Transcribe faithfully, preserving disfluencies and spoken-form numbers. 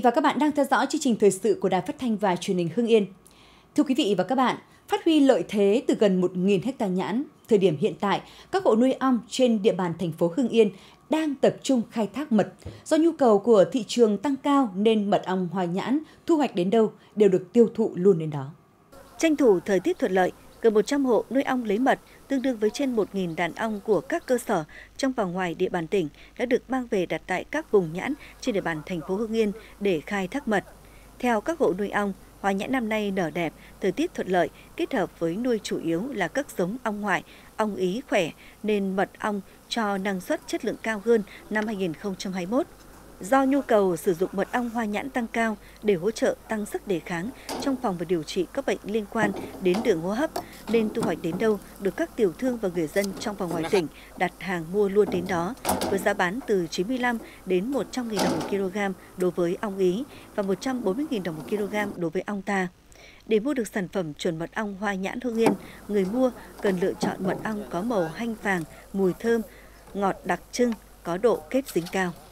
và các bạn đang theo dõi chương trình thời sự của Đài Phát thanh và Truyền hình Hưng Yên. Thưa quý vị và các bạn, phát huy lợi thế từ gần một nghìn ha nhãn, thời điểm hiện tại, các hộ nuôi ong trên địa bàn thành phố Hưng Yên đang tập trung khai thác mật. Do nhu cầu của thị trường tăng cao nên mật ong Hoa Nhãn thu hoạch đến đâu đều được tiêu thụ luôn đến đó. Tranh thủ thời tiết thuận lợi, gần một trăm hộ nuôi ong lấy mật, tương đương với trên một nghìn đàn ong của các cơ sở trong và ngoài địa bàn tỉnh đã được mang về đặt tại các vùng nhãn trên địa bàn thành phố Hưng Yên để khai thác mật. Theo các hộ nuôi ong, Hoa Nhãn năm nay nở đẹp, thời tiết thuận lợi, kết hợp với nuôi chủ yếu là các giống ong ngoại, ong Ý khỏe nên mật ong cho năng suất chất lượng cao hơn năm hai nghìn không trăm hai mươi mốt. Do nhu cầu sử dụng mật ong Hoa Nhãn tăng cao để hỗ trợ tăng sức đề kháng trong phòng và điều trị các bệnh liên quan đến đường hô hấp, nên thu hoạch đến đâu được các tiểu thương và người dân trong và ngoài tỉnh đặt hàng mua luôn đến đó, với giá bán từ chín mươi lăm đến một trăm nghìn đồng một kg đối với ong Ý và một trăm bốn mươi nghìn đồng một kg đối với ong ta. Để mua được sản phẩm chuẩn mật ong Hoa Nhãn Hưng Yên, người mua cần lựa chọn mật ong có màu hanh vàng, mùi thơm, ngọt đặc trưng, có độ kết dính cao.